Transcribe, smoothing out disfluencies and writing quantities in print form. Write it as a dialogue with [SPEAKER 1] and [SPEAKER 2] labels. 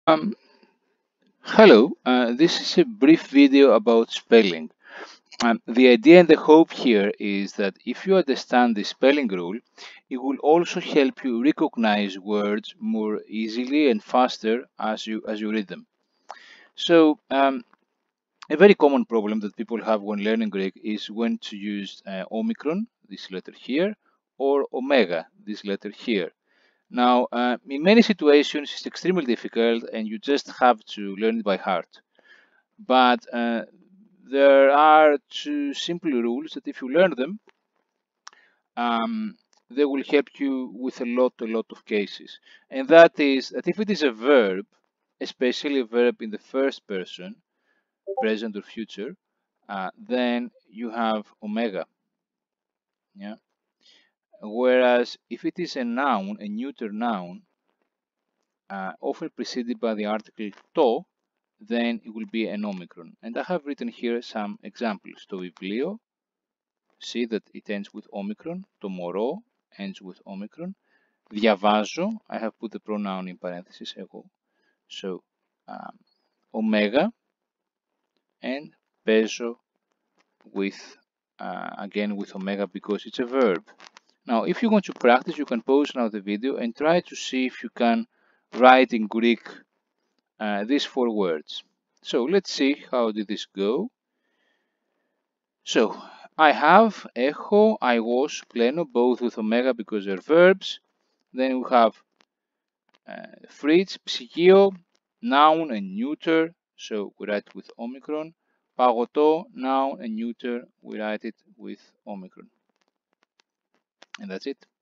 [SPEAKER 1] Um, Hello, this is a brief video about spelling. The idea and the hope here is that if you understand the spelling rule, it will also help you recognize words more easily and faster as you read them. So, a very common problem that people have when learning Greek is when to use omicron, this letter here, or omega, this letter here. Now, in many situations, it's extremely difficult, and you just have to learn it by heart. But there are two simple rules that if you learn them, they will help you with a lot of cases. And that is that if it is a verb, especially a verb in the first person, present or future, then you have omega. Yeah. Whereas if it is a noun, a neuter noun, often preceded by the article to, then it will be an omicron. And I have written here some examples. To biblio, see that it ends with omicron. Το μωρό ends with omicron. Διαβάζω, I have put the pronoun in parentheses, εγώ. So, omega, and παίζω with, again with omega because it's a verb. Now, if you want to practice, you can pause now the video and try to see if you can write in Greek these four words. So, let's see how did this go. So, I have, έχω, I was, πλένω, both with omega because they're verbs. Then we have Fritz, ψυγείο, noun and neuter, so we write with omicron. Παγωτό, noun and neuter, we write it with omicron. And that's it.